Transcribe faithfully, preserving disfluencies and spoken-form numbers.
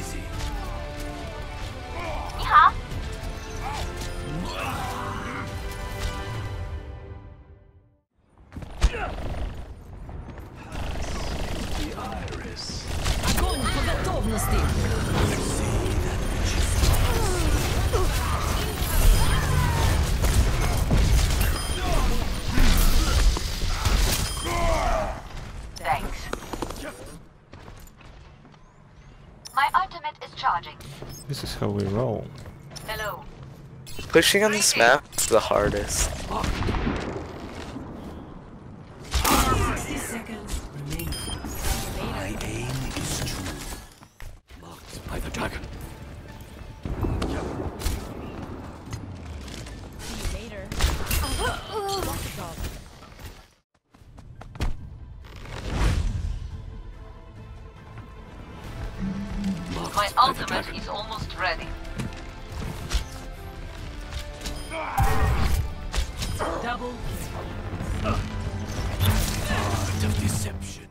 easy. 你好。 The iris. Огонь по готовности! See that which is Thanks. My ultimate is charging. This is how we roll. Hello. Pushing on this map is the hardest. sixty seconds remaining. my aim is true. Marked by the dragon. See you later. Marked My by the ultimate dragon. is almost ready. Double. Art of deception.